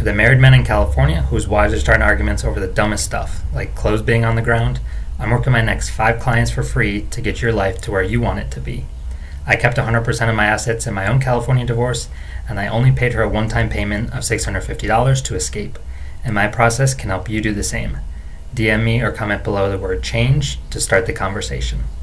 To the married men in California whose wives are starting arguments over the dumbest stuff, like clothes being on the ground, I'm working my next 5 clients for free to get your life to where you want it to be. I kept 100% of my assets in my own California divorce, and I only paid her a one-time payment of $650 to escape, and my process can help you do the same. DM me or comment below the word change to start the conversation.